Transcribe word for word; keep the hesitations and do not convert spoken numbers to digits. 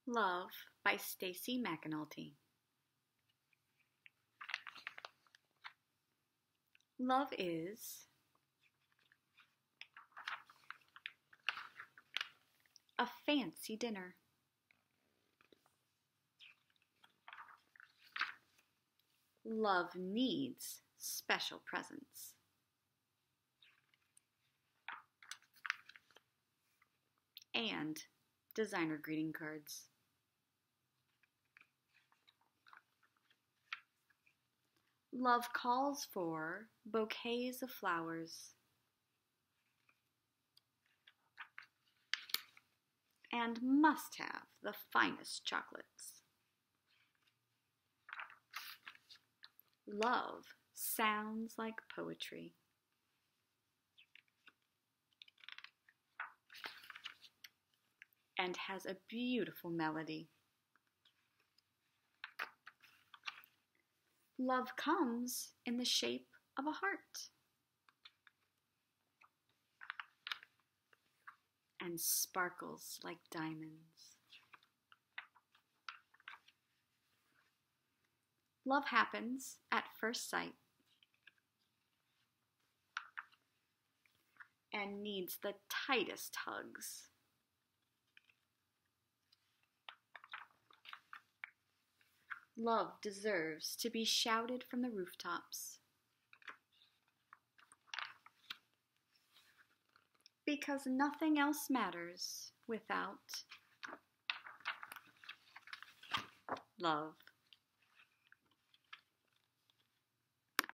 Love by Stacy McAnulty. Love is a fancy dinner. Love needs special presents. And designer greeting cards. Love calls for bouquets of flowers and must have the finest chocolates. Love sounds like poetry. And has a beautiful melody. Love comes in the shape of a heart and sparkles like diamonds. Love happens at first sight and needs the tightest hugs. Love deserves to be shouted from the rooftops because nothing else matters without love.